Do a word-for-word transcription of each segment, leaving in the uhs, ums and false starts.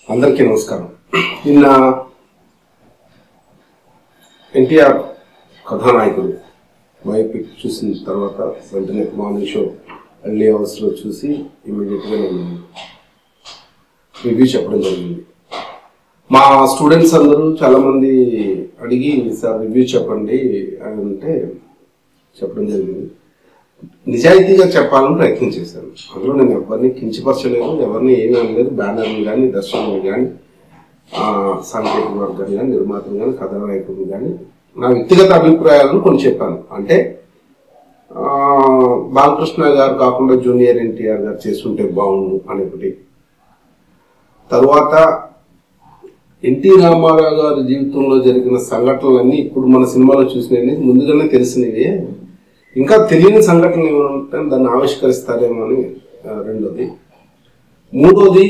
అందరికీ నమస్కారం. నిన్న ఎన్టీఆర్ కథానాయకుడు బయోపిక్ చూసిన తర్వాత వెంటనే మార్నింగ్ షో అల్లీ హౌస్లో చూసి ఇమీడియట్గా నేను రివ్యూ చెప్పడం జరిగింది. మా స్టూడెంట్స్ అందరూ చాలామంది అడిగి సార్ రివ్యూ చెప్పండి అని అంటే చెప్పడం జరిగింది. నిజాయితీగా చెప్పాలని ప్రయత్నం చేశాను. అందులో నేను ఎవరిని కించపరచలేదు, ఎవరిని ఏమీ అనలేదు. బ్యానర్ని కానీ, దర్శకుని కానీ, సాంకేతిక వర్గాన్ని కానీ, నిర్మాతలు కానీ, కథానాయకులు కానీ నా వ్యక్తిగత అభిప్రాయాలను కొన్ని చెప్పాను. అంటే బాలకృష్ణ గారు కాకుండా జూనియర్ ఎన్టీఆర్ గారు చేస్తుంటే బాగుండు అనేఒకటి. తర్వాత ఎన్టీ రామారావు గారి జీవితంలో జరిగిన సంఘటనలన్నీ ఇప్పుడు మన సినిమాలో చూసినవి ముందుగానే తెలిసినవి, ఇంకా తెలియని సంఘటనలు ఏమైనా ఉంటే దాన్ని ఆవిష్కరిస్తారేమో అని రెండోది. మూడోది,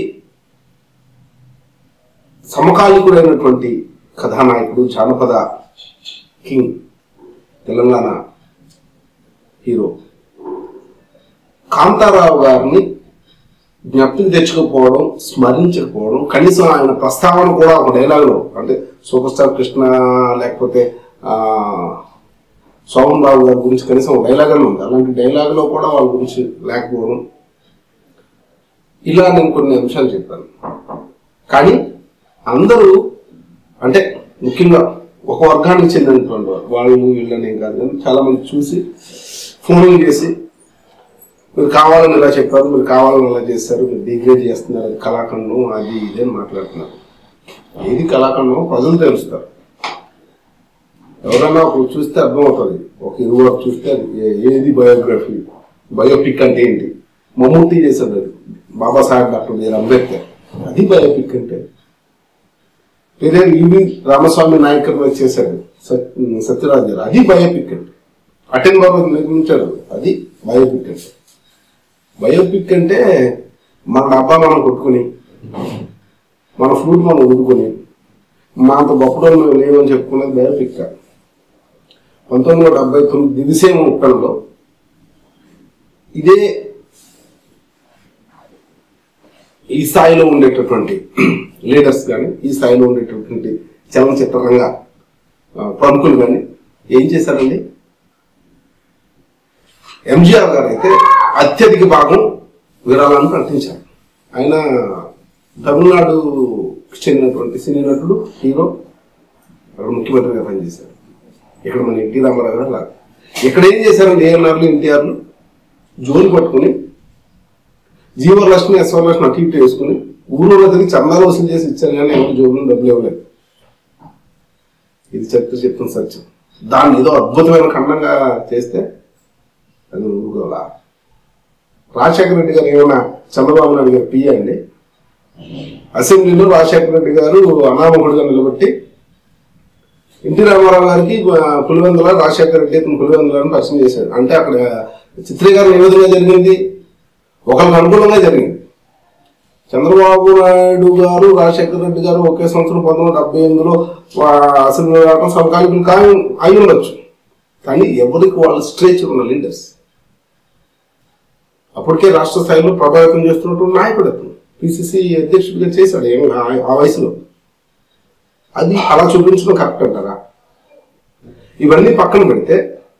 సమకాలీకుడైనటువంటి కథానాయకుడు, జానపద కింగ్, తెలంగాణ హీరో కాంతారావు గారిని జ్ఞప్తికి తెచ్చుకోకపోవడం, స్మరించకపోవడం, కనీసం ఆయన ప్రస్తావన కూడా ఒక డైలాగ్లో, అంటే సూపర్ స్టార్ కృష్ణ లేకపోతే సోమన్ బాబు గారి గురించి కనీసం ఒక డైలాగ్ అని ఉంది, అలాంటి డైలాగ్లో కూడా వాళ్ళ గురించి లేకపోవడం, ఇలా నేను కొన్ని అంశాలు చెప్పాను. కానీ అందరూ, అంటే ముఖ్యంగా ఒక వర్గానికి చెందినటువంటి వారు, వాళ్ళు వీళ్ళని కాదు కానీ చాలా మంది చూసి ఫోన్లు చేసి మీరు కావాలని ఇలా చెప్పారు, మీరు కావాలని ఇలా చేస్తారు, మీరు డిగ్రేడ్ చేస్తున్నారు, కళాఖండం అది ఇది అని మాట్లాడుతున్నారు. ఏది కళాఖండం ప్రజలు తెలుస్తారు. ఎవరైనా ఒకరు చూస్తే అర్థమవుతుంది. ఒక ఇరువురు చూస్తే ఏది బయోగ్రఫీ, బయోపిక్ అంటే ఏంటి. మమ్మూర్తి చేశాడు అది, బాబాసాహెబ్ డాక్టర్ బిఆర్ అంబేద్కర్, అది బయోపిక్ అంటే. వేరే ఈవి రామస్వామి నాయకర్ చేశాడు సత్యరాజ్ గారు, అది బయోపిక్ అంటే. అటెన్ బాబు నిర్మించాడు, అది బయోపిక్ అంటే. బయోపిక్ అంటే మన డబ్బా మనం కొట్టుకుని, మన ఫ్లూట్ మనం ఊదుకొని, మా అంత గొప్పలో మేము లేవని చెప్పుకునేది బయోపిక్ కాదు. పంతొమ్మిది వందల డెబ్బై తొమ్మిది దివిసేమ ముప్పైలో ఇదే ఈ స్థాయిలో ఉండేటటువంటి లీడర్స్ కానీ, ఈ స్థాయిలో ఉండేటటువంటి చలనచిత్ర రంగ ప్రముఖులు కానీ ఏం చేశారండి? ఎంజీఆర్ గారు అయితే అత్యధిక భాగం విరాళాన్ని ప్రకటించారు. ఆయన తమిళనాడుకి చెందినటువంటి సినీ నటుడు, హీరో, అక్కడ ముఖ్యమంత్రిగా పనిచేశారు. ఇక్కడ మన ఎన్టీ రామారావు గారు లాగా ఇక్కడ ఏం చేశారండి? ఏఎన్ఆర్లు, ఎన్టీఆర్లు జోలు పట్టుకుని జీవలక్ష్మి, ఎస్వరలక్ష్మి అటు ఇటు వేసుకుని ఊళ్ళో తిరిగి చందాలు వసూలు చేసి ఇచ్చారు, కానీ ఎవరు జోబులు డబ్బులు ఇవ్వలేదు. ఇది చరిత్ర చెప్తున్న సత్యం. దాన్ని ఏదో అద్భుతమైన ఖండంగా చేస్తే అది ఊరుకోవాలా? రాజశేఖర రెడ్డి గారు ఏమైనా చంద్రబాబు నాయుడు గారు పియ్య అండి? అసెంబ్లీలో రాజశేఖర రెడ్డి గారు అనామకుడిగా నిలబెట్టి ఎన్టీ రామారావు గారికి పులివెందుల రాజశేఖర రెడ్డి అతను పులివెందులను పరిచయం చేశాడు. అంటే అక్కడ చిత్రీకరణ ఏ విధంగా జరిగింది? ఒకరికి అనుకూలంగా జరిగింది. చంద్రబాబు నాయుడు గారు, రాజశేఖర రెడ్డి గారు ఒకే సంవత్సరం పంతొమ్మిది వందల డెబ్బై ఎనిమిదిలో అసెంబ్లీ రావడం సమకాలీకులు కానీ అయి ఉండొచ్చు. కానీ ఎవరికి వాళ్ళు స్ట్రేచ్ ఉన్న లీడర్స్. అప్పటికే రాష్ట్ర స్థాయిలో ప్రభావితం చేస్తున్నటువంటి నాయకుడు అతను, పిసిసి అధ్యక్షుడిగా చేశాడు ఏమి ఆ వయసులో. అది అలా చూపించడం కరెక్ట్ అంటారా? ఇవన్నీ పక్కన పెడితే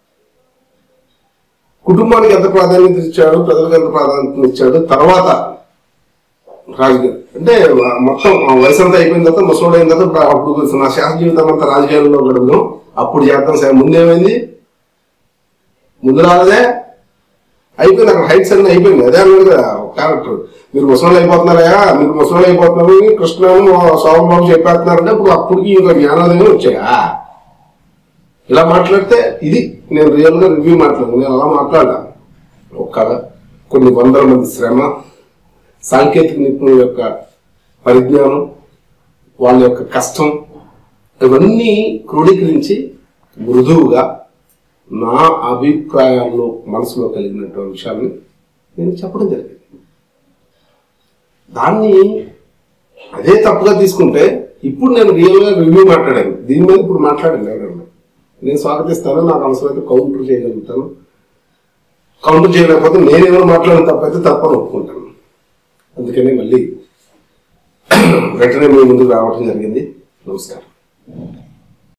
కుటుంబానికి ఎంత ప్రాధాన్యత ఇచ్చాడు, ప్రజలకు ఎంత ప్రాధాన్యత ఇచ్చాడు, తర్వాత రాజకీయం అంటే మొత్తం వయసు అంతా అయిపోయిన తర్వాత, ముసలోడు అయిన తర్వాత అప్పుడు నా శాస్త్ర జీవితం అంతా రాజకీయాల్లో గడుపుదాం, అప్పుడు చేద్దాం సార్. ముందేమైంది? ముందు రాలేదే, అయిపోయింది. అక్కడ హైట్స్ అన్నీ అయిపోయింది. అదే అన్నాడు కదా క్యారెక్టర్, మీరు ముసలోళ్ళు అయిపోతున్నారా, మీరు ముసలోళ్ళు అయిపోతున్నారు, కృష్ణను సోమన్ బాబు చెప్పేస్తున్నారంటే ఇప్పుడు అప్పటికి ఇంకా జ్ఞానోదయం వచ్చాయా? ఇలా మాట్లాడితే ఇది నేను రియల్గా రివ్యూ మాట్లాడను. నేను అలా మాట్లాడా. ఒక కొన్ని వందల మంది శ్రమ, సాంకేతిక నిపుణుల యొక్క పరిజ్ఞానం, వాళ్ళ యొక్క కష్టం, ఇవన్నీ క్రోడీకరించి మృదువుగా నా అభిప్రాయాల్లో మనసులో కలిగినటువంటి విషయాన్ని నేను చెప్పడం జరిగింది. దాన్ని అదే తప్పుగా తీసుకుంటే ఇప్పుడు నేను రియల్గా రివ్యూ మాట్లాడాను, దీని మీద ఇప్పుడు మాట్లాడాను. ఎవరన్నా నేను స్వాగతిస్తాను, నాకు అవసరమైతే కౌంటర్ చేయగలుగుతాను. కౌంటర్ చేయలేకపోతే నేనేమో మాట్లాడిన తప్పైతే తప్పని ఒప్పుకుంటాను. అందుకని మళ్ళీ వెంటనే మీ ముందుకు రావడం జరిగింది. నమస్కారం.